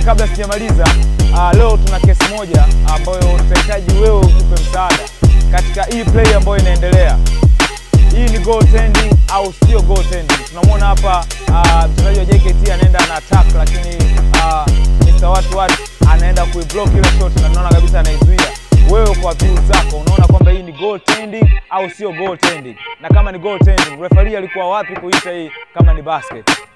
kabla sijamaliza, leo tuna kesi moja ambayo tutahitaji wewe utupe msaada katika hii play ambayo inaendelea. Hii ni goaltending au sio goaltending? Tunamwona hapa mchezaji wa JKT anaenda na attack, lakini Mr. Watu anaenda kuiblock ile shot na tunaona kabisa anaizuia. Wewe kwa view zako unaona kwamba hii ni goaltending au sio goaltending? Na kama ni goaltending, referee alikuwa wapi kuita hii kama ni basket?